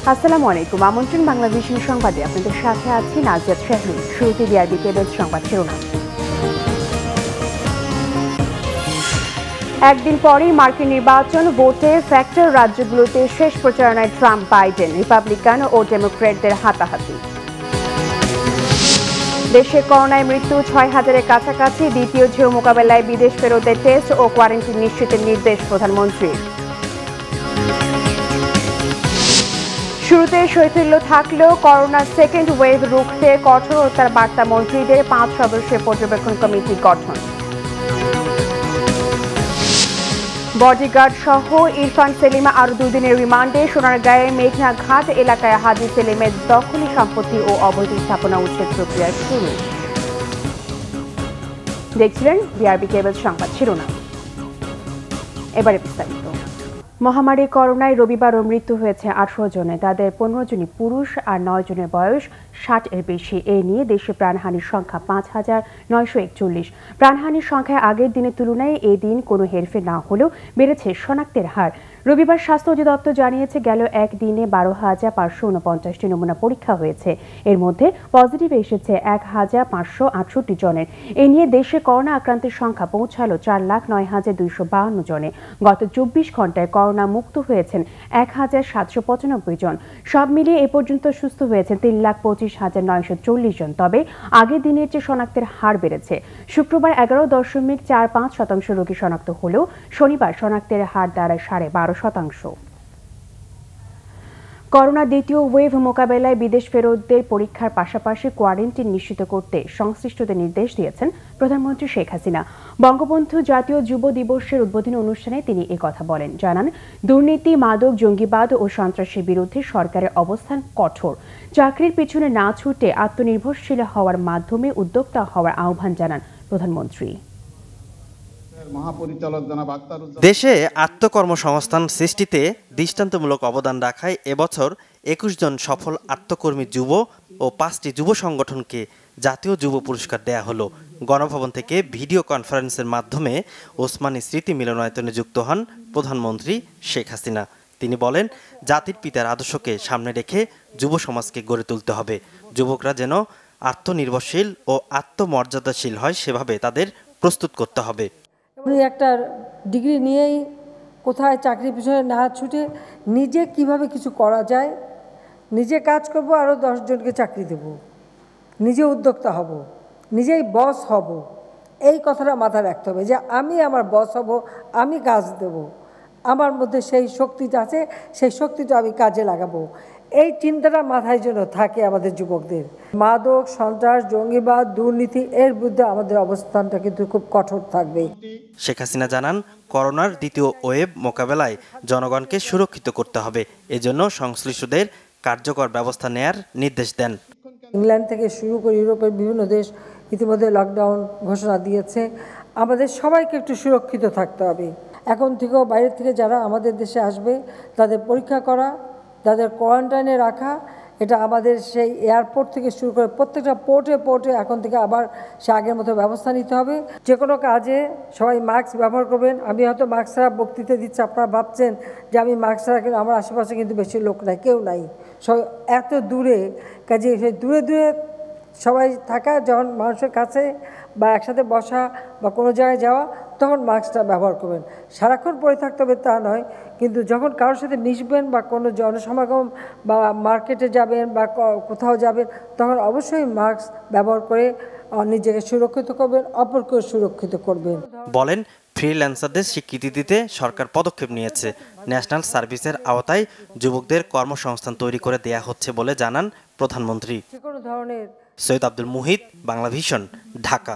আসসালামু আলাইকুম। আমন্ত্রণ বাংলাভিশন সংবাদে আপনাদের সাথে আছি নাজিয়াত শাহরিন। শুরুতে বিআরবি কেবল সংবাদ শিরোনাম। একদিন পরেই মার্কিন নির্বাচন, ভোটে ফ্যাক্টর রাজ্যগুলোতে শেষ প্রচারণায় ট্রাম্প বাইডেন, রিপাবলিকান ও ডেমোক্র্যাটদের হাতাহাতি। দেশে করোনায় মৃত্যু ৬,০০০-এর কাছাকাছি। দ্বিতীয় ঢেউ মোকাবেলায় বিদেশ ফেরতের টেস্ট ও কোয়ারেন্টিন নিশ্চিতের নির্দেশ প্রধানমন্ত্রীর। শুরুতে শৈথিল্য থাকলেও করোনার সেকেন্ড ওয়েভ রুখতে কঠোরতার বার্তা মন্ত্রীদের, ৫ সদস্যের পর্যবেক্ষণ কমিটি গঠন। বডিগার্ড সহ ইরফান সেলিমা আরও ২ দিনের রিমান্ডে। সোনারগাঁয়ের মেঘনা ঘাট এলাকায় হাজি সেলিমের দখলি সম্পত্তি ও অবৈধ স্থাপনা উচ্ছেদ প্রক্রিয়া শুরু। দেখছিলেন বিআরবি কেবল সংবাদ শিরোনাম। এবারে বিস্তারিত। মহামারী করোনায় রবিবারও মৃত্যু হয়েছে ১৮ জনে। তাদের ১৫ জনই পুরুষ আর ৯ জনের বয়স ৬০-এর বেশি। এ নিয়ে দেশে প্রাণহানির সংখ্যা ৫,৯৪১। প্রাণহানির সংখ্যায় আগের দিনের তুলনায় এই দিন কোনো হেরফের না হলেও বেড়েছে শনাক্তের হার। রবিবার স্বাস্থ্য অধিদপ্তর জানিয়েছে, গেল একদিনে ১২,৫৪৯টি নমুনা পরীক্ষা হয়েছে। এর মধ্যে পজিটিভ এসেছে ১,৫৬৮ জনের। এ নিয়ে দেশে করোনা আক্রান্তের সংখ্যা পৌঁছালো ৪,০৯,২৫২ জনে। গত ২৪ ঘন্টায় করোনা মুক্ত হয়েছেন ১,৭৯৫ জন। সব মিলিয়ে এ পর্যন্ত সুস্থ হয়েছেন ৩,২৫,৯৪০ জন। তবে আগের দিনের চেয়ে শনাক্তের হার বেড়েছে। শুক্রবার ১১.৪৫% রোগী শনাক্ত হলেও শনিবার শনাক্তের হার দাঁড়ায় ১২.৫%। করোনা দ্বিতীয় ওয়েভ মোকাবেলায় বিদেশ ফেরতদের পরীক্ষার পাশাপাশি কোয়ারেন্টিন নিশ্চিত করতে সংশ্লিষ্টদের নির্দেশ দিয়েছেন প্রধানমন্ত্রী শেখ হাসিনা। বঙ্গবন্ধু জাতীয় যুব দিবসের উদ্বোধনী অনুষ্ঠানে তিনি কথা বলেন। জানান, দুর্নীতি, মাদক, জঙ্গিবাদ ও সন্ত্রাসের বিরুদ্ধে সরকারের অবস্থান কঠোর। চাকরির পিছনে না ছুটে আত্মনির্ভরশীল হওয়ার মাধ্যমে উদ্যোক্তা হওয়ার আহ্বান জানান প্রধানমন্ত্রী। দেশে আত্মকর্মসংস্থান সৃষ্টিতে দৃষ্টান্তমূলক অবদান রাখায় এবছর ২১ জন সফল আত্মকর্মী যুব ও ৫টি যুব সংগঠনকে জাতীয় যুব পুরস্কার দেয়া হলো। গণভবন থেকে ভিডিও কনফারেন্সের মাধ্যমে ওসমানী স্মৃতি মিলনায়তনে যুক্ত হন প্রধানমন্ত্রী শেখ হাসিনা। তিনি বলেন, জাতির পিতার আদর্শকে সামনে রেখে যুব সমাজকে গড়ে তুলতে হবে। যুবকরা যেন আত্মনির্ভরশীল ও আত্মমর্যাদাশীল হয়, সেভাবে তাদের প্রস্তুত করতে হবে। একটা ডিগ্রি নিয়েই কোথায় চাকরির পিছনে না ছুটে নিজে কিভাবে কিছু করা যায়, নিজে কাজ করব, আরও ১০ জনকে চাকরি দেব, নিজে উদ্যোক্তা হব, নিজেই বস হব। এই কথাটা মাথায় রাখতে হবে যে আমি আমার বস হব, আমি কাজ দেব, আমার মধ্যে সেই শক্তিটা আছে, সেই শক্তিটা আমি কাজে লাগাবো। এই চিন্তাটা মাথায় যেন থাকে আমাদের যুবকদের। মাদক, সন্ত্রাস, জঙ্গিবাদ, দুর্নীতি এর বিরুদ্ধে আমাদের অবস্থানটা কিন্তু খুব কঠোর থাকবে। শেখ হাসিনা জানান, করোনার দ্বিতীয় ওয়েভ মোকাবেলায় জনগণকে সুরক্ষিত করতে হবে। এজন্য সংশ্লিষ্টদের কার্যকর ব্যবস্থা নেয়ার নির্দেশ দেন। ইংল্যান্ড থেকে শুরু করে ইউরোপের বিভিন্ন দেশ ইতিমধ্যে লকডাউন ঘোষণা দিয়েছে। আমাদের সবাইকে একটু সুরক্ষিত থাকতে হবে। এখন থেকেও বাইরে থেকে যারা আমাদের দেশে আসবে তাদের পরীক্ষা করা, তাদের কোয়ারেন্টাইনে রাখা, এটা আমাদের সেই এয়ারপোর্ট থেকে শুরু করে প্রত্যেকটা পোর্টে এখন থেকে আবার সে আগের মতো ব্যবস্থা নিতে হবে। যে কোনো কাজে সবাই মাস্ক ব্যবহার করবেন। আমি হয়তো মাস্ক ছাড়া বক্তৃতা দিচ্ছি, আপনারা ভাবছেন যে আমি মাস্ক ছাড়া, কিন্তু আমার আশেপাশে কিন্তু বেশি লোক নাই, কেউ নাই, সবাই এত দূরে। কাজে সেই দূরে দূরে সবাই থাকা, যখন মানুষের কাছে বা একসাথে বসা বা কোনো জায়গায় যাওয়া, তখন মাস্কটা ব্যবহার করবেন। সারাক্ষণ পরে থাকতে হবে তা নয়, কিন্তু যখন কারোর সাথে মিশবেন বা কোনো জনসমাগম বা মার্কেটে যাবেন বা কোথাও যাবেন, তখন অবশ্যই মাস্ক ব্যবহার করে নিজেকে সুরক্ষিত করবেন, অপরকেও সুরক্ষিত করবেন। বলেন, ফ্রিল্যান্সারদের স্বীকৃতি দিতে সরকার পদক্ষেপ নিয়েছে। ন্যাশনাল সার্ভিসের আওতায় যুবকদের কর্মসংস্থান তৈরি করে দেয়া হচ্ছে বলে জানান প্রধানমন্ত্রী। সৈয়দ আব্দুল মুহিত, বাংলাভিশন, ঢাকা।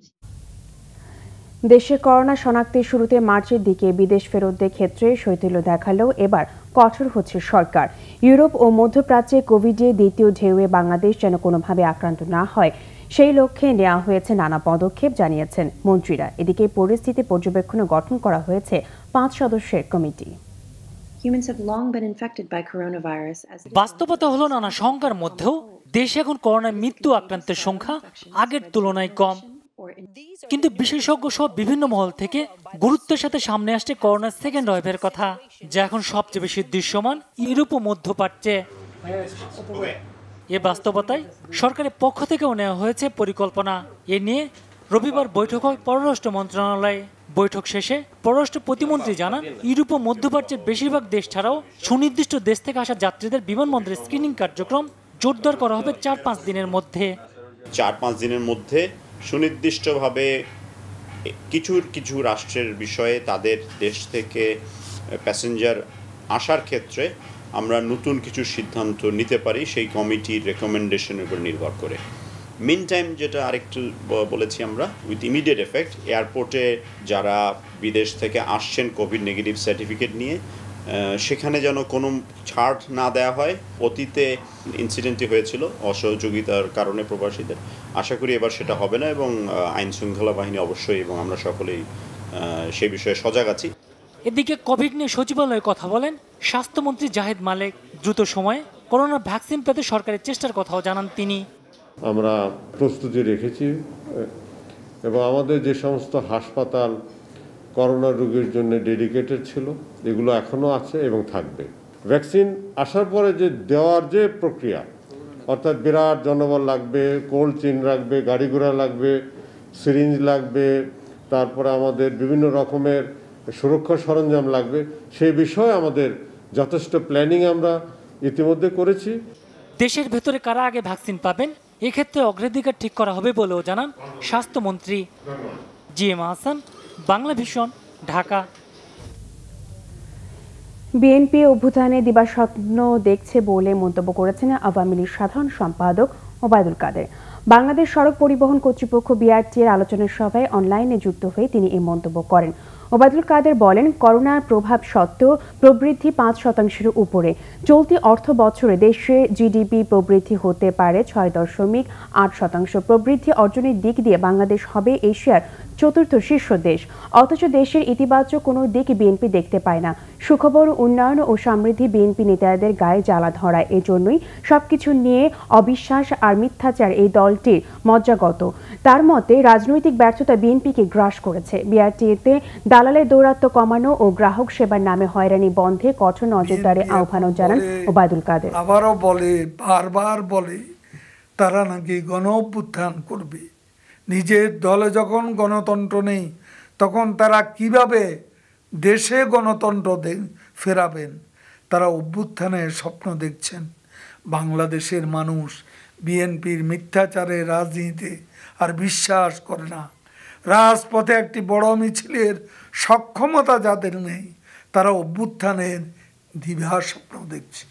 দেশে করোনা শনাক্তের শুরুতে মার্চের দিকে বিদেশ ফেরতদের ক্ষেত্রে শৈথিল্য দেখালেও এবার কঠোর হচ্ছে সরকার। ইউরোপ ও মধ্যপ্রাচ্যে কোভিডের দ্বিতীয় ঢেউয়ে বাংলাদেশ যেন কোনোভাবে আক্রান্ত না হয়, সেই লক্ষ্যে নেওয়া হয়েছে নানা পদক্ষেপ, জানিয়েছেন মন্ত্রীরা। এদিকে পরিস্থিতি পর্যবেক্ষণে গঠন করা হয়েছে ৫ সদস্যের কমিটি। বাস্তবতা হলো, নানা শঙ্কার মধ্যেও দেশে এখন করোনায় মৃত্যু আক্রান্তের সংখ্যা আগের তুলনায় কম। কিন্তু বিশেষজ্ঞ সহ বিভিন্ন মহল থেকে গুরুত্বের সাথে সামনে আসছে করোনার সেকেন্ড ওয়েভের কথা, যা এখন সবচেয়ে বেশি দৃশ্যমান ইউরোপ ও মধ্যপ্রাচ্যে। এ বাস্তবতায় সরকারের পক্ষ থেকেও নেওয়া হয়েছে পরিকল্পনা। এ নিয়ে রবিবার বৈঠক হয় পররাষ্ট্র মন্ত্রণালয়ে। বৈঠক শেষে পররাষ্ট্র প্রতিমন্ত্রী জানান, ইউরোপ ও মধ্যপ্রাচ্যের বেশিরভাগ দেশ ছাড়াও সুনির্দিষ্ট দেশ থেকে আসা যাত্রীদের বিমানবন্দরে স্ক্রিনিং কার্যক্রম জোরদার করা হবে 4-5 দিনের মধ্যে। 4-5 দিনের মধ্যে সুনির্দিষ্টভাবে কিছু রাষ্ট্রের বিষয়ে তাদের দেশ থেকে প্যাসেঞ্জার আসার ক্ষেত্রে আমরা নতুন কিছু সিদ্ধান্ত নিতে পারি সেই কমিটির রেকমেন্ডেশনের উপর নির্ভর করে। মিন টাইম যেটা আরেকটু বলেছি আমরা, উইথ ইমিডিয়েট এফেক্ট এয়ারপোর্টে যারা বিদেশ থেকে আসছেন কোভিড নেগেটিভ সার্টিফিকেট নিয়ে, সেখানে যেন কোনো ছাড় না দেওয়া হয়। অতীতে ইনসিডেন্টটি হয়েছিল অসহযোগিতার কারণে প্রবাসীদের, আশা করি এবার সেটা হবে না এবং আইন শৃঙ্খলা বাহিনী অবশ্যই এবং আমরা সকলেই সেই বিষয়ে সজাগ আছি। এদিকে কোভিড নিয়ে সচিবালয়ে কথা বলেন স্বাস্থ্যমন্ত্রী জাহিদ মালেক। দ্রুত সময়ে করোনা ভ্যাকসিন পেতে সরকারের চেষ্টার কথাও জানান তিনি। আমরা প্রস্তুতি রেখেছি এবং আমাদের যে সমস্ত হাসপাতাল করোনা রোগীর জন্য ডেডিকেটেড ছিল এগুলো এখনও আছে এবং থাকবে। ভ্যাকসিন আসার পরে যে দেওয়ার যে প্রক্রিয়া, অর্থাৎ বিরাট জনবল লাগবে, কোল্ড চেইন লাগবে, গাড়ি ঘোড়া লাগবে, সিরিঞ্জ লাগবে, তারপরে আমাদের বিভিন্ন রকমের সুরক্ষা সরঞ্জাম লাগবে, সেই বিষয়ে আমাদের যথেষ্ট প্ল্যানিং আমরা ইতিমধ্যে করেছি। দেশের ভেতরে কারা আগে ভ্যাকসিন পাবেন এক্ষেত্রে অগ্রাধিকার ঠিক করা হবে বলেও জানান স্বাস্থ্যমন্ত্রী। জিএম হাসান, বাংলাভিশন, ঢাকা। বিএনপি অভ্যুত্থানে দিবাস্বপ্ন দেখছে বলে মন্তব্য করেছেন আওয়ামী লীগ সাধারণ সম্পাদক ওবায়দুল কাদের। বাংলাদেশ সড়ক পরিবহন কর্তৃপক্ষ বিআরটি এর আলোচনা সভায় অনলাইনে যুক্ত হয়ে তিনি এই মন্তব্য করেন। ওবায়দুল কাদের বলেন, করোনার প্রভাব সত্ত্বেও প্রবৃদ্ধি 5% উপরে। চলতি অর্থ বছরে দেশে জিডিপি প্রবৃদ্ধি হতে পারে 6.8%। প্রবৃদ্ধি অর্জনের দিক দিয়ে বাংলাদেশ হবে এশিয়ার 4র্থ শীর্ষ দেশ। অথচ দেশের ইতিবাচক কোনো দিক বিএনপি দেখতে পায় না। সুখবর, উন্নয়ন ও সমৃদ্ধি বিএনপি নেতাদের গায়ে জ্বালা ধরায়। এজন্যই সবকিছু নিয়ে অবিশ্বাস আর মিথ্যাচার এই দলটির মজ্জাগত। তার মতে রাজনৈতিক ব্যর্থতা বিএনপিকে গ্রাস করেছে। বিআরটিএতে দালালের দৌরাত্ম্য কমানো ও গ্রাহক সেবার নামে হয়রানি বন্ধে কঠোর নজরদারি আহ্বানও জানান ওবায়দুল কাদের। আবারও বলে, বারবার বলে তারা নাকি গণ অভ্যুত্থান করবে। নিজের দলে যখন গণতন্ত্র নেই তখন তারা কিভাবে দেশে গণতন্ত্র ফেরাবেন? তারা অভ্যুত্থানের স্বপ্ন দেখছেন। বাংলাদেশের মানুষ বিএনপির মিথ্যাচারের রাজনীতিতে আর বিশ্বাস করে না। রাজপথে একটি বড় মিছিলের সক্ষমতা যাদের নেই, তারা অভ্যুত্থানের দিবা স্বপ্ন দেখছে।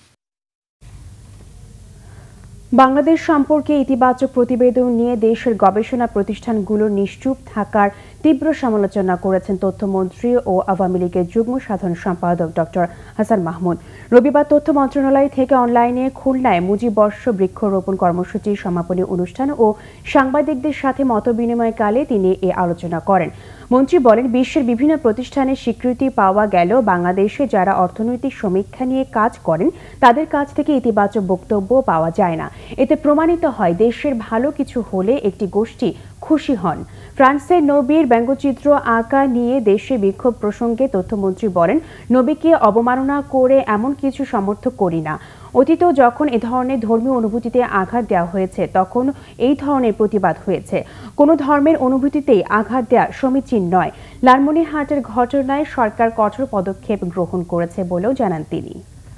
বাংলাদেশ সম্পর্কে ইতিবাচক প্রতিবেদন নিয়ে দেশের গবেষণা প্রতিষ্ঠানগুলোর নিশ্চুপ থাকার তীব্র সমালোচনা করেছেন তথ্যমন্ত্রী ও আওয়ামী লীগের যুগ্ম সাধারণ সম্পাদক ডক্টর হাসান মাহমুদ। রবিবার তথ্য মন্ত্রণালয় থেকে অনলাইনে খুলনায় মুজিববর্ষ বৃক্ষরোপণ কর্মসূচির সমাপনী অনুষ্ঠান ও সাংবাদিকদের সাথে মতবিনিময়কালে তিনি এ আলোচনা করেন। মন্ত্রী বলেন, বিশ্বের বিভিন্ন প্রতিষ্ঠানের স্বীকৃতি পাওয়া গেলেও বাংলাদেশে যারা অর্থনৈতিক সমীক্ষা নিয়ে কাজ করেন তাদের কাছ থেকে ইতিবাচক বক্তব্য পাওয়া যায় না। এতে প্রমাণিত হয় দেশের ভালো কিছু হলে একটি গোষ্ঠী খুশি হন। ফ্রান্সের নবীর ব্যঙ্গচিত্র আঁকা নিয়ে দেশে বিক্ষোভ প্রসঙ্গে তথ্যমন্ত্রী বলেন, নবীকে অবমাননা করে এমন কিছু সমর্থন করি না। অতীতেও যখন এ ধরনের ধর্মীয় অনুভূতিতে আঘাত দেওয়া হয়েছে তখন এই ধরনের প্রতিবাদ হয়েছে। কোনো ধর্মের অনুভূতিতেই আঘাত দেওয়া সমীচীন নয়। লালমনিরহাটের ঘটনায় সরকার কঠোর পদক্ষেপ গ্রহণ করেছে বলেও জানান তিনি।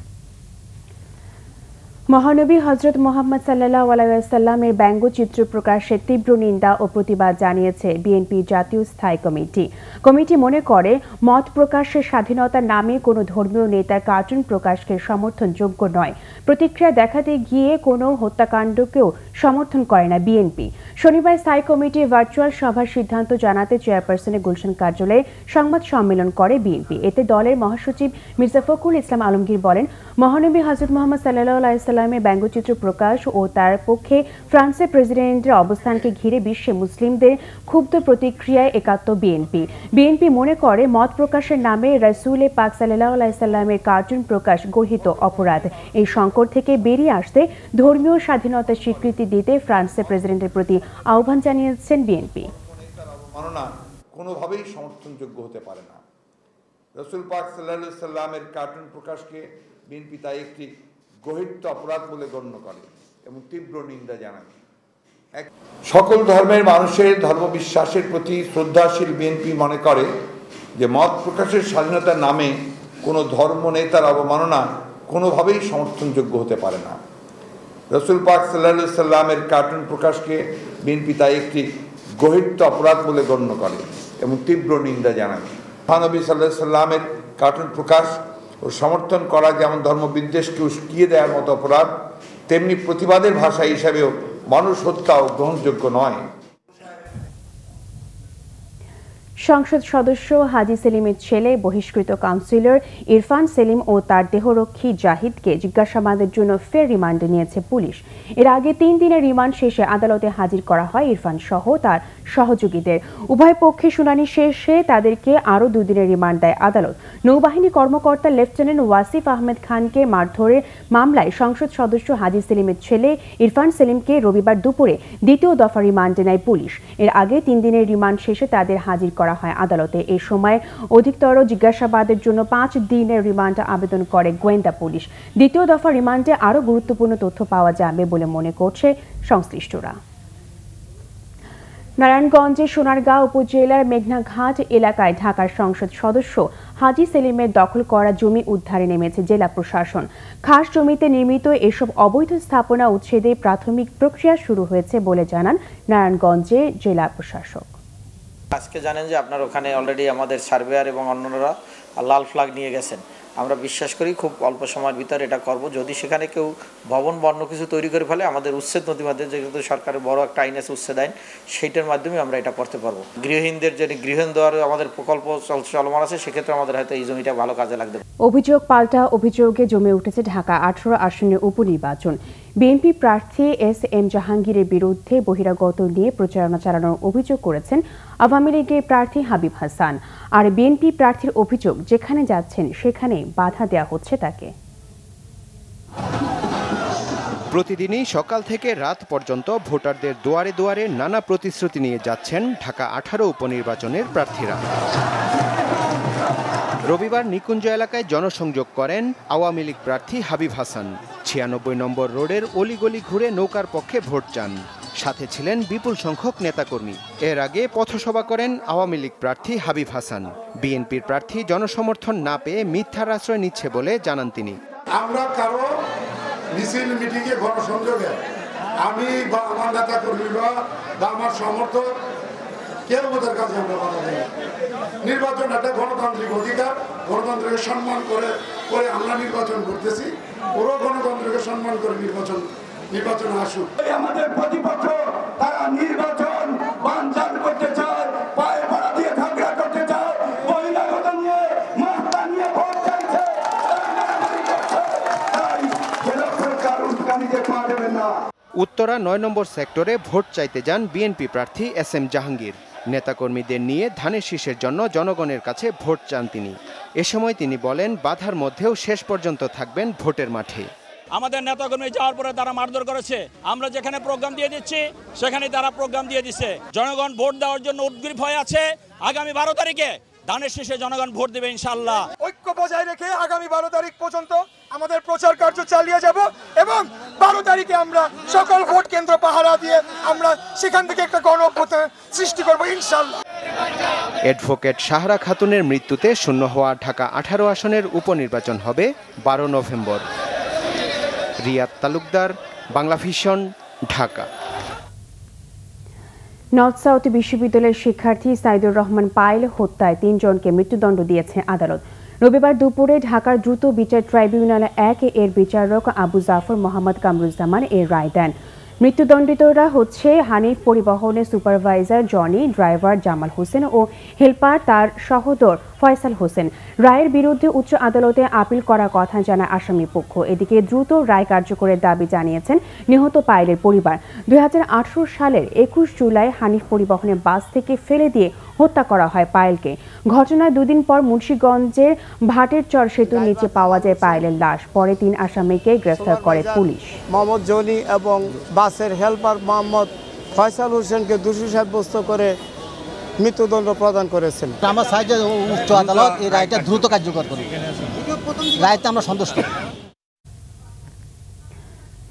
মহানবী হযরত মুহাম্মদ সাল্লাল্লাহু আলাইহি ওয়াসাল্লামের ব্যঙ্গচিত্র প্রকাশের তীব্র নিন্দা ও প্রতিবাদ জানিয়েছে বিএনপি জাতীয় স্থায়ী কমিটি। কমিটি মনে করে, মত প্রকাশের স্বাধীনতার নামে কোনো ধর্মীয় নেতার কার্টুন প্রকাশকে সমর্থনযোগ্য নয়। প্রতিক্রিয়া দেখাতে গিয়ে কোনো হত্যাকাণ্ডকেও সমর্থন করে না বিএনপি। শনিবার স্থায়ী কমিটির ভার্চুয়াল সভার সিদ্ধান্ত জানাতে চেয়ারপারসনের গুলশান কার্যালয়ে সংবাদ সম্মেলন করে বিএনপি। এতে দলের মহাসচিব মির্জা ফখরুল ইসলাম আলমগীর বলেন, মহানবী হযরত মুহাম্মদ সাল্লাল্লাহু আলাইহি ওয়াসাল্লামের ব্যঙ্গচিত্র প্রকাশ ও তার পক্ষে ফ্রান্সের প্রেসিডেন্টের অবস্থানকে ঘিরে বিশ্বে মুসলিমদের ক্ষুব্ধ প্রতিক্রিয়ায় একাত্ম বিএনপি। বিএনপি মনে করে, মত প্রকাশের নামে রাসূলে পাক সাল্লাল্লাহু আলাইহি ওয়াসাল্লামের কার্টুন প্রকাশ গর্হিত অপরাধ। এই সংকট থেকে বেরিয়ে আসতে ধর্মীয় স্বাধীনতার স্বীকৃতি দিতে ফ্রান্সের প্রেসিডেন্টের প্রতি আহ্বান জানিয়েছেন বিএনপি। অবমাননা কোনোভাবেই সমর্থনযোগ্য হতে পারে না। রাসূল পাক সাল্লাল্লাহু আলাইহি ওয়াসাল্লামের কার্টুন প্রকাশকে বিএনপি তাই একটি গহিত অপরাধ বলে গণ্য করে এবং তীব্র নিন্দা জানায়। সকল ধর্মের মানুষের ধর্মবিশ্বাসের প্রতি শ্রদ্ধাশীল বিএনপি মনে করে যে মত প্রকাশের স্বাধীনতার নামে কোনো ধর্ম নেতার অবমাননা কোনোভাবেই সমর্থনযোগ্য হতে পারে না। রসুল পাক সাল্লাল্লাহু আলাইহি সাল্লামের কার্টুন প্রকাশকে বিএনপি তাই একটি গহিত অপরাধ বলে গণ্য করে এবং তীব্র নিন্দা জানায়। মহানবী সাল্লাল্লাহু আলাইহি সাল্লামের কার্টুন প্রকাশ ও সমর্থন করা যেমন ধর্মবিদ্বেষকে উস্কিয়ে দেওয়ার মতো অপরাধ, তেমনি প্রতিবাদের ভাষা হিসাবেও মানুষ হত্যাও গ্রহণযোগ্য নয়। সংসদ সদস্য হাজী সেলিমের ছেলে বহিষ্কৃত কাউন্সিলর ইরফান সেলিম ও তার দেহরক্ষী জাহিদকে জিজ্ঞাসাবাদের জন্য ফের রিমান্ডে নিয়েছে পুলিশ। এর আগে 3 দিনের রিমান্ড শেষে আদালতে হাজির করা হয় ইরফান সহ তার সহযোগীদের। উভয় পক্ষে শুনানি শেষে তাদেরকে আরও 2 দিনের রিমান্ড দেয় আদালত। নৌবাহিনী কর্মকর্তা লেফটেন্যান্ট ওয়াসিফ আহমেদ খানকে মারধরের মামলায় সংসদ সদস্য হাজী সেলিমের ছেলে ইরফান সেলিমকে রবিবার দুপুরে দ্বিতীয় দফা রিমান্ডে নেয় পুলিশ। এর আগে 3 দিনের রিমান্ড শেষে তাদের হাজির করা হয় আদালতে। এই সময় অধিকতর জিজ্ঞাসাবাদের জন্য 5 দিনের রিমান্ড আবেদন করে গোয়েন্দা পুলিশ। দ্বিতীয় দফা রিমান্ডে আরও গুরুত্বপূর্ণ তথ্য পাওয়া যাবে বলে মনে করছে সংশ্লিষ্টরা। নারায়ণগঞ্জের সোনারগাঁও উপজেলার মেঘনাঘাট এলাকায় ঢাকার সংসদ সদস্য হাজী সেলিমের দখল করা জমি উদ্ধারে নেমেছে জেলা প্রশাসন। খাস জমিতে নির্মিত এসব অবৈধ স্থাপনা উচ্ছেদে প্রাথমিক প্রক্রিয়া শুরু হয়েছে বলে জানান নারায়ণগঞ্জের জেলা প্রশাসক। আজকে জানেন যে আপনার ওখানে অলরেডি আমাদের সার্ভেয়ার এবং অন্যরা লাল ফ্ল্যাগ নিয়ে গেছেন। আমরা বিশ্বাস করি খুব অল্প সময়ের ভিতরে এটা করব। যদি সেখানে কেউ ভবন বন্য কিছু তৈরি করে ফেলে, আমাদের উচ্ছেদ নথিমাধ্যমে যেহেতু সরকারের বড় একটা আইন আছে উচ্ছেদ আইন, সেইটার মাধ্যমে আমরা এটা করতে পারবো। গৃহহীনদের যে গৃহহীন দেওয়ার আমাদের প্রকল্প চলমান আছে, সেক্ষেত্রে আমাদের হয়তো এই জমিটা ভালো কাজে লাগবে। অভিযোগ পাল্টা অভিযোগে জমে উঠেছে ঢাকা 18 আসনের উপনির্বাচন। বিএনপি প্রার্থী এস.এম. জাহাঙ্গীরের বিরুদ্ধে বহিরাগত নিয়ে প্রচারণা চালানোর অভিযোগ করেছেন আওয়ামী লীগের প্রার্থী হাবিব হাসান। আর বিএনপি প্রার্থীর অভিযোগ, যেখানে যাচ্ছেন সেখানে বাধা দেওয়া হচ্ছে তাকে। প্রতিদিনই সকাল থেকে রাত পর্যন্ত ভোটারদের দুয়ারে দুয়ারে নানা প্রতিশ্রুতি নিয়ে যাচ্ছেন ঢাকা 18 উপনির্বাচনের প্রার্থীরা। রবিবার নিকুঞ্জ এলাকায় জনসংযোগ করেন আওয়ামী লীগ প্রার্থী হাবিব হাসান। 96 নম্বর রোডের অলিগলি ঘুরে নৌকার পক্ষে ভোট চান। সাথে ছিলেন বিপুল সংখ্যক নেতাকর্মী। এর আগে পথসভা করেন আওয়ামী লীগ প্রার্থী হাবিব হাসান। বিএনপির প্রার্থী জনসমর্থন না পেয়ে মিথ্যার আশ্রয় নিচ্ছে বলে জানান তিনি। আমরা কারো মিছিল মিটিংয়ে গণসংযোগে আমি বা আমার নেতাকর্মীরা বা আমার সমর্থক কেউ ওদের কাছে আমরা বাধা দেই। নির্বাচন একটা গণতান্ত্রিক অধিকার, গণতন্ত্রকে সম্মান করে আমরা নির্বাচন করতেছি। ওরও গণতন্ত্রকে সম্মান করে নির্বাচন আসুক। আমাদের প্রতিপক্ষ তারা নির্বাচন বানচাল করতে চায়, পায়ে পাড়া দিয়ে ঝগড়া করতে চায়, বহিরাগত নিয়ে মাস্তা নিয়ে ভোট চাইছে। উত্তরা 9 নম্বর সেক্টরে ভোট চাইতে যান বিএনপি প্রার্থী এস.এম. জাহাঙ্গীর। নেতাকর্মীদের নিয়ে ধানের শীষের জন্য জনগণের কাছে ভোট চান তিনি। এ সময় তিনি বলেন, বাধার মধ্যেও শেষ পর্যন্ত থাকবেন ভোটের মাঠে। আমাদের নেতাকর্মী যাওয়ার পরে তারা মারধর করেছে। আমরা যেখানে প্রোগ্রাম দিয়ে দিচ্ছি সেখানে তারা প্রোগ্রাম দিয়ে দিচ্ছে। জনগণ ভোট দেওয়ার জন্য উদ্গ্রীব হয়ে আছে। আগামী 12 তারিখে ধানের শীষে জনগণ ভোট দেবে ইনশাআল্লাহ। ঐক্য বজায় রেখে আগামী 12 তারিখ পর্যন্ত আমাদের প্রচার কার্য চালিয়ে যাব এবং 12 তারিখে আমরা সকল ভোট কেন্দ্র পাহারা দিয়ে আমরা সেখান থেকে একটা গণঅভ্যুত্থান সৃষ্টি করব ইনশাআল্লাহ। অ্যাডভোকেট সাহারা খাতুনের মৃত্যুতে শূন্য হওয়া ঢাকা 18 আসনের উপনির্বাচন হবে 12 নভেম্বর। রিয়াদ তালুকদার, বাংলাভিশন, ঢাকা। নর্থ সাউথ বিশ্ববিদ্যালয়ের শিক্ষার্থী সাইদুর রহমান পায়েল হত্যায় 3 জনকে মৃত্যুদণ্ড দিয়েছে আদালত। রবিবার দুপুরে ঢাকার দ্রুত বিচার ট্রাইব্যুনাল 1 এর বিচারক আবু জাফর মোহাম্মদ কামরুজ্জামান এর রায় দেন। মৃত্যুদণ্ডিতরা হচ্ছে হানিফ পরিবহনের সুপারভাইজার জনি, ড্রাইভার জামাল হোসেন ও হেলপার তার সহোদর ফয়সাল হোসেন। রায়ের বিরুদ্ধে উচ্চ আদালতে আপিল করার কথা জানায় আসামি পক্ষ। এদিকে দ্রুত রায় কার্যকরের দাবি জানিয়েছেন নিহত পায়েলের পরিবার। 2018 সালের 21 জুলাই হানিফ পরিবহনের বাস থেকে ফেলে দিয়ে হত্যা করা হয় পায়েলকে। ঘটনার 2 দিন পর মুন্সিগঞ্জের ভাটের চর সেতুর নিচে পাওয়া যায় পায়েলের লাশ। পরে 3 আসামিকে গ্রেফতার করে পুলিশ। মোহাম্মদ জনি এবং বাসের হেলপার মোহাম্মদ ফয়সাল হোসেনকে দোষী সাব্যস্ত করে মৃত্যুদণ্ড প্রদান করেছেন। আমরা চাই যে উচ্চ আদালত এই রায়টা দ্রুত কার্যকর করুন। রায়তে আমরা সন্তুষ্ট।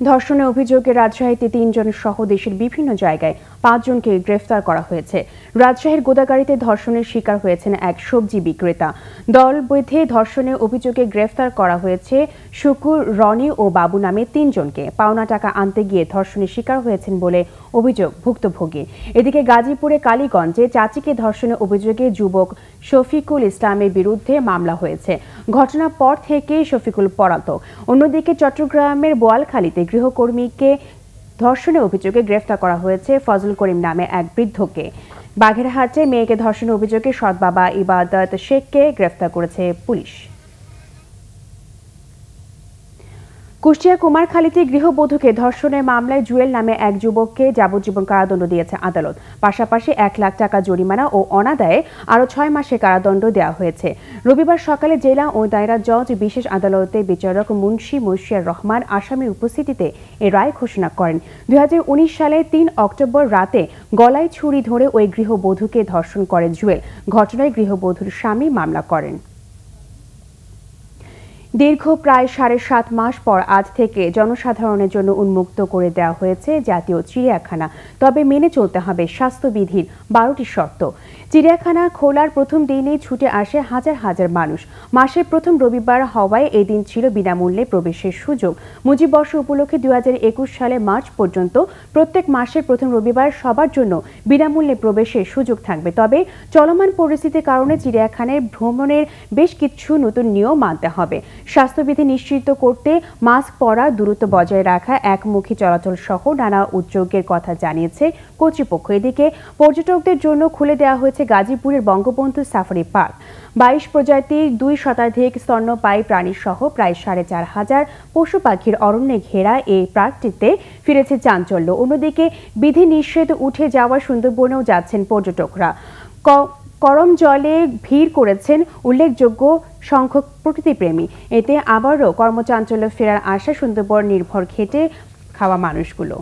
ধর্ষণের অভিযোগে রাজশাহীতে 3 জন সহ দেশের বিভিন্ন জায়গায় 5 জনকে গ্রেফতার করা হয়েছে। রাজশাহীর গোদাগাড়িতে ধর্ষণের শিকার হয়েছেন এক সবজি বিক্রেতা। দল বেঁধে ধর্ষণের অভিযোগে গ্রেফতার করা হয়েছে শুকুর, রনি ও বাবু নামে 3 জনকে। পাওনা টাকা আনতে গিয়ে ধর্ষণের শিকার হয়েছেন বলে অভিযোগ ভুক্তভোগী। এদিকে গাজীপুরে কালীগঞ্জে চাচিকে ধর্ষণের অভিযোগে যুবক শফিকুল ইসলামের বিরুদ্ধে মামলা হয়েছে। ঘটনার পর থেকে শফিকুল পলাতক। অন্যদিকে চট্টগ্রামের বোয়ালখালীতে গৃহকর্মীকে ধর্ষণের অভিযোগে গ্রেফতার করা হয়েছে ফজল করিম নামে এক বৃদ্ধকে। বাগেরহাটে মেয়েকে ধর্ষণের অভিযোগে সৎ বাবা ইবাদত শেখকে গ্রেফতার করেছে পুলিশ। কুষ্টিয়া কুমারখালীতে গৃহবধূকে ধর্ষণের মামলায় জুয়েল নামে এক যুবককে যাবজ্জীবন কারাদণ্ড দিয়েছে আদালত। পাশাপাশি 1 লাখ টাকা জরিমানা ও অনাদায়ে আরও 6 মাসের কারাদণ্ড দেওয়া হয়েছে। রবিবার সকালে জেলা ও দায়রা জজ বিশেষ আদালতের বিচারক মুন্সি মুশিয়ার রহমান আসামির উপস্থিতিতে এ রায় ঘোষণা করেন। 2019 সালে 3 অক্টোবর রাতে গলায় ছুরি ধরে ওই গৃহবধূকে ধর্ষণ করে জুয়েল। ঘটনায় গৃহবধূর স্বামী মামলা করেন। দীর্ঘ প্রায় 7.5 মাস পর আজ থেকে জনসাধারণের জন্য উন্মুক্ত করে দেওয়া হয়েছে জাতীয় চিড়িয়াখানা। তবে মেনে চলতে হবে স্বাস্থ্যবিধির 12টি শর্ত। চিড়িয়াখানা খোলার প্রথম দিনেই ছুটে আসে হাজার হাজার মানুষ। মাসের প্রথম রবিবার হওয়ায় এই দিন ছিল বিনামূল্যে প্রবেশের সুযোগ। মুজিববর্ষ উপলক্ষে 2021 সালে মার্চ পর্যন্ত প্রত্যেক মাসের প্রথম রবিবার সবার জন্য বিনামূল্যে প্রবেশের সুযোগ থাকবে। তবে চলমান পরিস্থিতির কারণে চিড়িয়াখানায় ভ্রমণের বেশ কিছু নতুন নিয়ম মানতে হবে। স্বাস্থ্যবিধি নিশ্চিত করতে মাস্ক পরা, দূরত্ব বজায় রাখা, একমুখী চলাচল সহ নানা উদ্যোগের কথা জানিয়েছে কর্তৃপক্ষ। এদিকে পর্যটকদের জন্য খুলে দেওয়া হয়েছে গাজীপুরের বঙ্গবন্ধু সাফারি পার্ক। 22 প্রজাতির 2 শতাধিক স্তন্যপায়ী প্রাণী সহ প্রায় 4,500 পশু পাখির অরণ্যে ঘেরা এই পার্কটিতে ফিরেছে চাঞ্চল্য। অন্যদিকে বিধি নিষেধ উঠে যাওয়া সুন্দরবনেও যাচ্ছেন পর্যটকরা। করম জলে ভিড় করেছেন উল্লেখযোগ্য সংখ্যক প্রকৃতিপ্রেমী। এতে আবারও কর্মচাঞ্চল্য ফেরার আশা সুন্দরবন নির্ভর খেটে খাওয়া মানুষগুলো।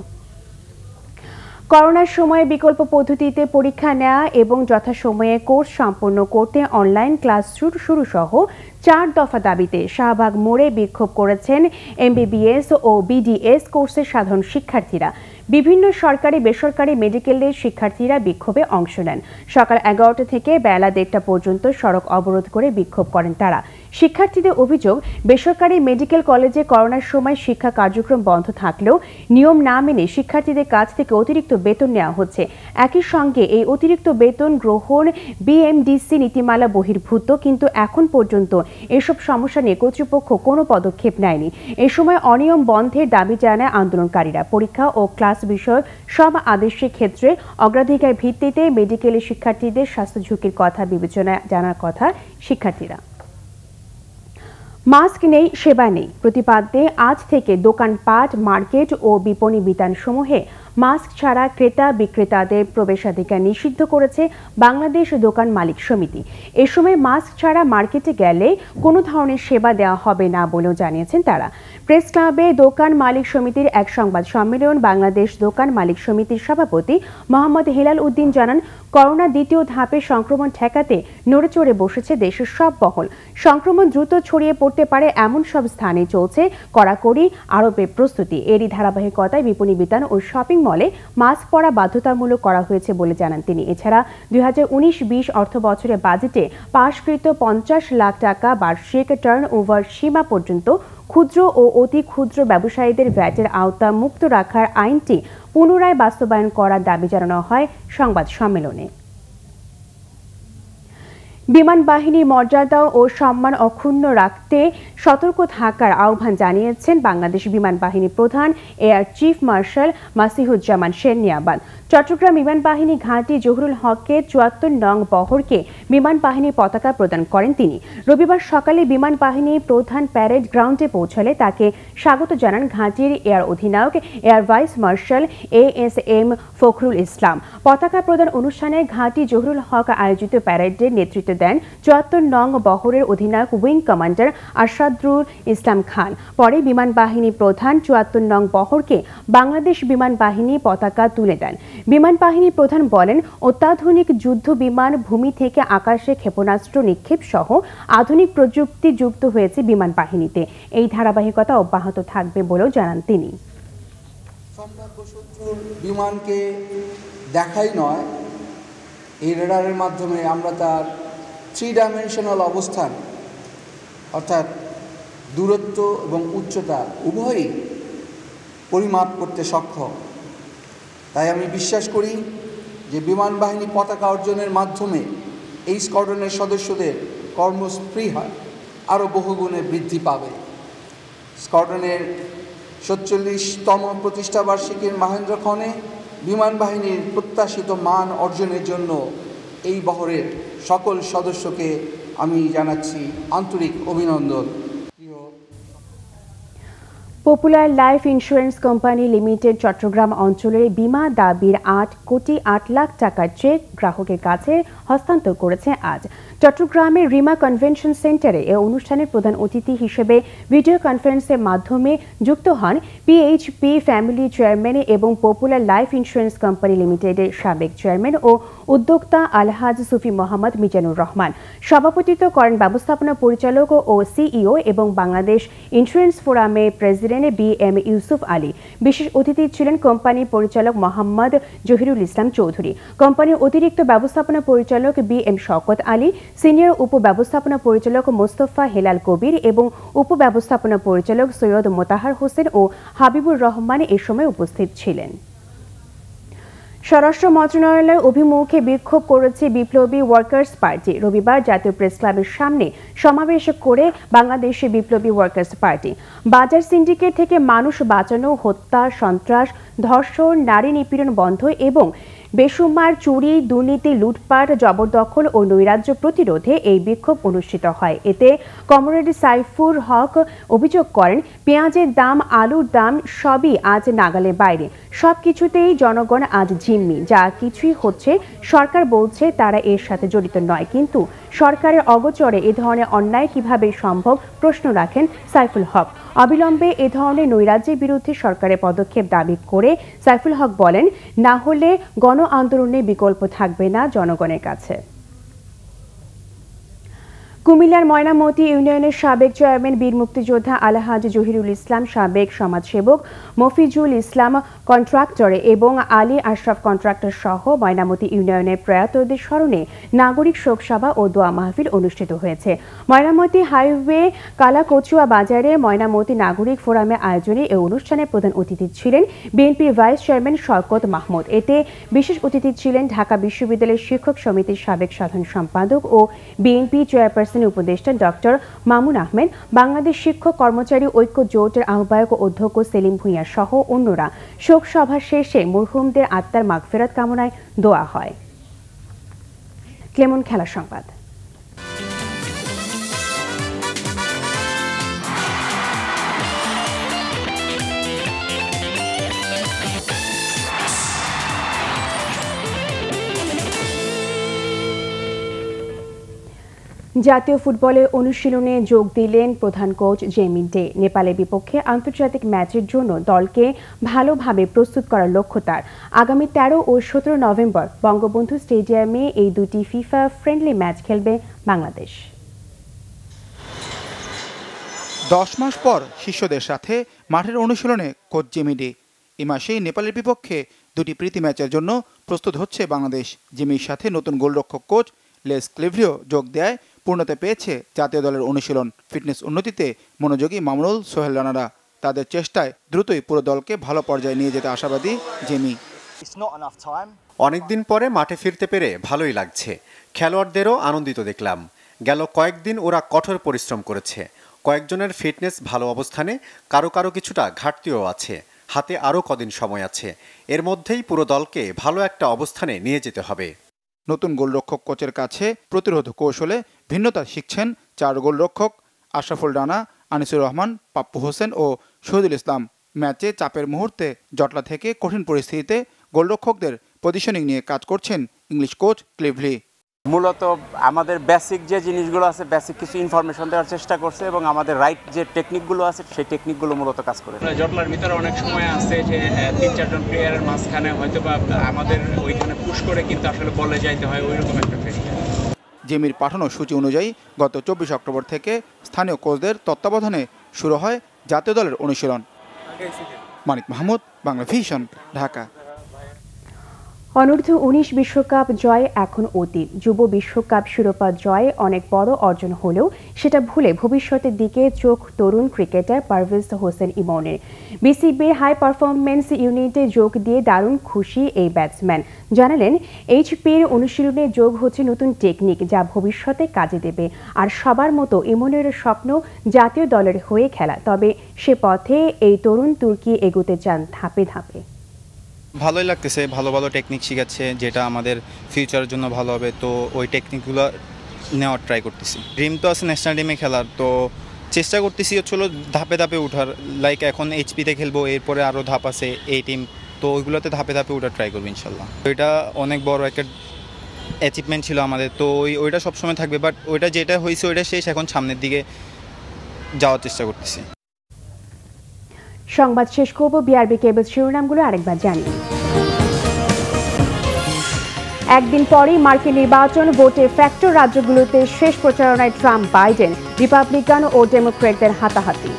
করোনার সময়ে বিকল্প পদ্ধতিতে পরীক্ষা নেওয়া এবং যথাসময়ে কোর্স সম্পন্ন করতে অনলাইন ক্লাস শুরু সহ 4 দফা দাবিতে শাহবাগ মোড়ে বিক্ষোভ করেছেন MBBS ও BDS কোর্সের সাধারণ শিক্ষার্থীরা। বিভিন্ন সরকারি বেসরকারি মেডিকেলের শিক্ষার্থীরা বিক্ষোভে অংশ নেন। সকাল 11টা থেকে বেলা 1টা পর্যন্ত সড়ক অবরোধ করে বিক্ষোভ করেন তারা। শিক্ষার্থীদের অভিযোগ, বেসরকারি মেডিকেল কলেজে করোনার সময় শিক্ষা কার্যক্রম বন্ধ থাকলেও নিয়ম না মেনে শিক্ষার্থীদের কাছ থেকে অতিরিক্ত বেতন নেওয়া হচ্ছে। একই সঙ্গে এই অতিরিক্ত বেতন গ্রহণ BMDC নীতিমালা বহির্ভূত, কিন্তু এখন পর্যন্ত এসব সমস্যা নিয়ে কর্তৃপক্ষ কোনো পদক্ষেপ নেয়নি। এ সময় অনিয়ম বন্ধের দাবি জানায় আন্দোলনকারীরা। পরীক্ষা ও ক্লাস বিষয়ক সব আদেশের ক্ষেত্রে অগ্রাধিকার ভিত্তিতে মেডিকেলের শিক্ষার্থীদের স্বাস্থ্য ঝুঁকির কথা বিবেচনায় জানার কথা শিক্ষার্থীরা। মাস্ক নেই, সেবা নেই প্রতিপাদ্যে আজ থেকে দোকানপাট, মার্কেট ও বিপণী বিতানসমূহে মাস্ক ছাড়া ক্রেতা বিক্রেতাদের প্রবেশাধিকার নিষিদ্ধ করেছে বাংলাদেশ দোকান মালিক সমিতি। এ সময় মাস্ক ছাড়া মার্কেটে গেলে কোনো ধরনের সেবা দেওয়া হবে না বলেও জানিয়েছেন তারা। প্রেস ক্লাবে দোকান মালিক সমিতির এক সংবাদ সম্মেলন বাংলাদেশ দোকান মালিক সমিতির সভাপতি মোহাম্মদ হেলাল উদ্দিন জানান, করোনা দ্বিতীয় ধাপে সংক্রমণ ঠেকাতে নড়েচড়ে বসেছে দেশের সব মহল। সংক্রমণ দ্রুত ছড়িয়ে পড়তে পারে এমন সব স্থানে চলছে কড়াকড়ি আরোপের প্রস্তুতি। এরই ধারাবাহিকতায় বিপণী বিতান ও শপিং মলে মাস্ক পরা বাধ্যতামূলক করা হয়েছে বলে জানান তিনি। এছাড়া 2019-20 অর্থ বছরে বাজেটে পাশকৃত 50 লাখ টাকা বার্ষিক টার্ন ওভার সীমা পর্যন্ত ক্ষুদ্র ও অতি ক্ষুদ্র ব্যবসায়ীদের ভ্যাটের আওতা মুক্ত রাখার আইনটি পুনরায় বাস্তবায়ন করার দাবি জানানো হয় সংবাদ সম্মেলনে। বিমান বাহিনীর মর্যাদা ও সম্মান অক্ষুণ্ণ রাখতে সতর্ক থাকার আহ্বান জানিয়েছেন বাংলাদেশ বিমান বাহিনী প্রধান air chief marshal Masihuzzaman Serniabat. Chittagong বিমান বাহিনী ঘাঁটি জহুরুল হককে 74 নং বহরকে বিমান বাহিনীর পতাকা প্রদান করেন তিনি। রবিবার সকালে বিমান বাহিনী প্রধান প্যারেড গ্রাউন্ডে পৌঁছালে তাকে স্বাগত জানান ঘাঁটির এয়ার অধিনায়ক air vice marshal ASM Fakhrul Islam. পতাকা প্রদান অনুষ্ঠানে ঘাঁটি জহুরুল হক আয়োজিত প্যারেডের নেতৃত্ব দেন 74 নং বহরের অধিনায়ক উইং কমান্ডার আশাদুল ইসলাম খান। পরে বিমান বাহিনী প্রধান 74 নং বহরকে বাংলাদেশ বিমান বাহিনী পতাকা তুলে দেন। বিমান বাহিনী প্রধান বলেন, অত্যাধুনিক যুদ্ধ বিমান, ভূমি থেকে আকাশে ক্ষেপণাস্ত্র নিক্ষেপ সহ আধুনিক প্রযুক্তি যুক্ত হয়েছে বিমান বাহিনীতে। এই ধারাবাহিকতা অব্যাহত থাকবে বলেও জানান তিনি। সম্ভাব্য শত্রুর বিমানকে দেখাই নয়, এই রেডারের মাধ্যমে আমরা তার 3 ডাইমেনশনাল অবস্থান অর্থাৎ দূরত্ব এবং উচ্চতা উভয়ই পরিমাপ করতে সক্ষম। তাই আমি বিশ্বাস করি যে বিমান বাহিনী পতাকা অর্জনের মাধ্যমে এই স্কোয়াড্রনের সদস্যদের কর্মস্পৃহা আরও বহুগুণে বৃদ্ধি পাবে। স্কোয়াড্রনের 47তম প্রতিষ্ঠাবার্ষিকীর মাহেন্দ্রক্ষণে বিমান বাহিনীর প্রত্যাশিত মান অর্জনের জন্য এই বহরের সকল সদস্যকে আমি জানাচ্ছি আন্তরিক অভিনন্দন। Popular life insurance company limited Chattogram অঞ্চলের বীমা দাবির 8 কোটি 8 লাখ টাকার চেক গ্রাহকের কাছে হস্তান্তর করেছে আজ। চট্টগ্রামের রিমা কনভেনশন সেন্টারে এ অনুষ্ঠানের প্রধান অতিথি হিসেবে ভিডিও কনফারেন্সের মাধ্যমে যুক্ত হন পিএইচপি ফ্যামিলি চেয়ারম্যান এবং পপুলার লাইফ ইন্স্যুরেন্স কোম্পানি লিমিটেডের সাবেক চেয়ারম্যান ও উদ্যোক্তা আলহাজ সুফি মোহাম্মদ মিজানুর রহমান। সভাপতিত্ব করেন ব্যবস্থাপনা পরিচালক ও সিইও এবং বাংলাদেশ ইন্স্যুরেন্স ফোরামের প্রেসিডেন্ট BM ইউসুফ আলী। বিশেষ অতিথি ছিলেন কোম্পানির পরিচালক মোহাম্মদ জহিরুল ইসলাম চৌধুরী, কোম্পানির অতিরিক্ত ব্যবস্থাপনা পরিচালক BM শওকত আলী, সিনিয়র উপব্যবস্থাপনা পরিচালক মোস্তফা হেলাল কবির এবং উপব্যবস্থাপনা পরিচালক সৈয়দ মোতাহার হোসেন ও হাবিবুর রহমান এ সময় উপস্থিত ছিলেন। স্বরাষ্ট্র মন্ত্রণালয়ের অভিমুখে বিক্ষোভ করেছে বিপ্লবী ওয়ার্কার্স পার্টি। রবিবার জাতীয় প্রেস ক্লাবের সামনে সমাবেশ করে বাংলাদেশে বিপ্লবী ওয়ার্কার্স পার্টি বাজার সিন্ডিকেট থেকে মানুষ বাঁচানো, হত্যা, সন্ত্রাস, ধর্ষণ, নারী নিপীড়ন বন্ধ এবং বেসুমার চুরি, দুর্নীতি, লুটপাট, জবরদখল ও নৈরাজ্য প্রতিরোধে এই বিক্ষোভ অনুষ্ঠিত হয়। এতে কমরেড সাইফুর হক অভিযোগ করেন, পেঁয়াজের দাম, আলুর দাম সবই আজ নাগালের বাইরে। সবকিছুতেই জনগণ আজ জিম্মি। যা কিছুই হচ্ছে সরকার বলছে তারা এর সাথে জড়িত নয়, কিন্তু সরকারের অগোচরে এ ধরনের অন্যায় কিভাবে সম্ভব প্রশ্ন রাখেন সাইফুল হক। অবিলম্বে এ ধরনের নৈরাজ্যের বিরুদ্ধে সরকারের পদক্ষেপ দাবি করে সাইফুল হক বলেন, না হলে গণ আন্দোলনের বিকল্প থাকবে না জনগণের কাছে। কুমিল্লার ময়নামতি ইউনিয়নের সাবেক চেয়ারম্যান বীর মুক্তিযোদ্ধা আলহাজ জহিরুল ইসলাম, সাবেক সমাজসেবক মফিজুল ইসলাম কন্ট্রাক্টর এবং আলী আশরাফ কন্ট্রাক্টর সহ ময়নামতি ইউনিয়নের প্রয়াতদের স্মরণে নাগরিক শোকসভা ও দোয়া মাহফিল অনুষ্ঠিত হয়েছে। ময়নামতি হাইওয়ে কালাকচুয়া বাজারে ময়নামতি নাগরিক ফোরামের আয়োজনে এই অনুষ্ঠানে প্রধান অতিথি ছিলেন বিএনপির ভাইস চেয়ারম্যান শওকত মাহমুদ। এতে বিশেষ অতিথি ছিলেন ঢাকা বিশ্ববিদ্যালয়ের শিক্ষক সমিতির সাবেক সাধারণ সম্পাদক ও বিএনপি চেয়ারপারসন উপদেষ্টা ডক্টর মামুন আহমেদ, বাংলাদেশ শিক্ষক কর্মচারী ঐক্য জোটের আহ্বায়ক ও অধ্যক্ষ সেলিম ভূঁইয়া সহ অন্যরা। শোক সভা শেষে মরহুমদের আত্মার মাগফিরাত কামনায় দোয়া হয়। ক্লেমন খেলা সংবাদ। জাতীয় ফুটবলের অনুশীলনে যোগ দিলেন প্রধান কোচ জেমি ডে। নেপালের বিপক্ষে আন্তর্জাতিক ম্যাচের জন্য দলকে ভালোভাবে প্রস্তুত করার লক্ষ্য তার। আগামী 13 ও 17 নভেম্বর বঙ্গবন্ধু স্টেডিয়ামে এই দুটি ফিফা ফ্রেন্ডলি ম্যাচ খেলবে বাংলাদেশ। 10 মাস পর শিষ্যদের সাথে মাঠের অনুশীলনে কোচ জেমি ডে। এই মাসেই নেপালের বিপক্ষে দুটি প্রীতি ম্যাচের জন্য প্রস্তুত হচ্ছে বাংলাদেশ। জিমির সাথে নতুন গোলরক্ষক কোচ লেস ক্লিভলিও যোগ দেয় পূর্ণতা পেয়েছে জাতীয় দলের অনুশীলন। ফিটনেস উন্নতিতে মনোযোগী মামুনুল, সোহেল রানারা। তাদের চেষ্টায় দ্রুতই পুরো দলকে ভালো পর্যায়ে নিয়ে যেতে আশাবাদী জেমি। অনেকদিন পরে মাঠে ফিরতে পেরে ভালোই লাগছে। খেলোয়াড়দেরও আনন্দিত দেখলাম। গেল কয়েকদিন ওরা কঠোর পরিশ্রম করেছে। কয়েকজনের ফিটনেস ভালো অবস্থানে, কারো কারো কিছুটা ঘাটতিও আছে। হাতে আরও কদিন সময় আছে। এর মধ্যেই পুরো দলকে ভালো একটা অবস্থানে নিয়ে যেতে হবে। নতুন গোলরক্ষক কোচের কাছে প্রতিরোধ কৌশলে ভিন্নতা শিখছেন 4 গোলরক্ষক আশরাফুল রানা, আনিসুর রহমান, পাপ্পু হোসেন ও শহীদুল ইসলাম। ম্যাচে চাপের মুহূর্তে জটলা থেকে কঠিন পরিস্থিতিতে গোলরক্ষকদের পজিশনিং নিয়ে কাজ করছেন ইংলিশ কোচ ক্লিভলি। মূলত আমাদের বেসিক যে জিনিসগুলো আছে, বেসিক কিছু ইনফরমেশন দেওয়ার চেষ্টা করছে এবং আমাদের রাইট যে টেকনিকগুলো আছে সেই টেকনিকগুলো মূলত কাজ করে। জটলার ভিতরে অনেক সময় আছে যে 3-4 জন প্লেয়ারের মাঝখানে হয়তো বা আমাদের ওইখানে পুশ করে কিন্তু আসলে বলে যাইতে হয়, ওইরকম একটা ট্রেনিং। জেমির পাঠানো সূচি অনুযায়ী গত 24 অক্টোবর থেকে স্থানীয় কোচদের তত্ত্বাবধানে শুরু হয় জাতীয় দলের অনুশীলন। মানিক মাহমুদ, বাংলাভিশন, ঢাকা। অনূর্ধ্ব 19 বিশ্বকাপ জয় এখন অতীত। যুব বিশ্বকাপ শিরোপা জয় অনেক বড় অর্জন হলেও সেটা ভুলে ভবিষ্যতের দিকে চোখ তরুণ ক্রিকেটার পারভেজ হোসেন ইমনের। বিসিবির হাই পারফরমেন্স ইউনিটে যোগ দিয়ে দারুণ খুশি এই ব্যাটসম্যান। জানালেন, এইচপির অনুশীলনে যোগ হচ্ছে নতুন টেকনিক যা ভবিষ্যতে কাজে দেবে। আর সবার মতো ইমনের স্বপ্ন জাতীয় দলের হয়ে খেলা, তবে সে পথে এই তরুণ তুর্কি এগোতে চান ধাপে ধাপে। ভালোই লাগতেছে, ভালো ভালো টেকনিক শিখাচ্ছে যেটা আমাদের ফিউচারের জন্য ভালো হবে, তো ওই টেকনিকগুলো নেওয়ার ট্রাই করতেছি। ড্রিম তো আছে ন্যাশনাল টিমে খেলার, তো চেষ্টা করতেছি হচ্ছিল ধাপে ধাপে ওঠার। লাইক এখন এইচপিতে খেলবো, এরপরে আরও ধাপ আছে এই টিম, তো ওইগুলোতে ধাপে ধাপে ওঠার ট্রাই করবো ইনশাল্লাহ। ওইটা অনেক বড় একটা অ্যাচিভমেন্ট ছিল আমাদের, তো ওইটা সবসময় থাকবে, বাট ওইটা যেটা হয়েছে ওইটা শেষ, এখন সামনের দিকে যাওয়ার চেষ্টা করতেছি। সংবাদ শেষ করব বিআরবি কেবল শিরোনামগুলো আরেকবার জানি। একদিন পরেই মার্কিন নির্বাচন, ভোটে ফ্যাক্টর রাজ্যগুলোতে শেষ প্রচারণায় ট্রাম্প বাইডেন, রিপাবলিকান ও ডেমোক্র্যাটদের হাতাহাতি।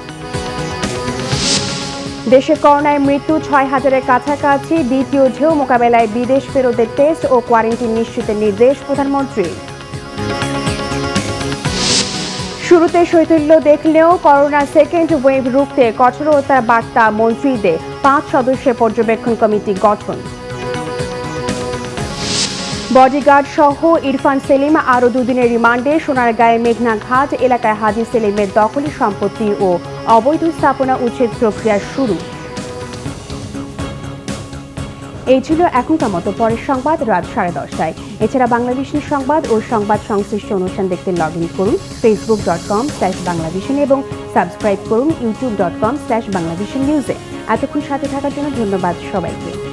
দেশে করোনায় মৃত্যু 6,000-এর কাছাকাছি, দ্বিতীয় ঢেউ মোকাবেলায় বিদেশ ফেরতদের টেস্ট ও কোয়ারেন্টিন নিশ্চিতের নির্দেশ প্রধানমন্ত্রীর। শুরুতে শৈথিল্য দেখলেও করোনা সেকেন্ড ওয়েভ রুখতে কঠোরতার বার্তা মন্ত্রীদের, 5 সদস্যের পর্যবেক্ষণ কমিটি গঠন। বডিগার্ড সহ ইরফান সেলিম আরও 2 দিনের রিমান্ডে। সোনারগাঁয়ের মেঘনাঘাট এলাকায় হাজী সেলিমের দখলি সম্পত্তি ও অবৈধ স্থাপনা উচ্ছেদ প্রক্রিয়া শুরু। এই ছিল এখনকার মতো। পরের সংবাদ রাত 10:30টায়। এছাড়া বাংলাভিশন সংবাদ ও সংবাদ সংশ্লিষ্ট অনুষ্ঠান দেখতে লগ ইন করুন facebook.com/বাংলাভিশন এবং সাবস্ক্রাইব করুন youtube.com/বাংলাভিশন নিউজে। এতক্ষণ সাথে থাকার জন্য ধন্যবাদ সবাইকে।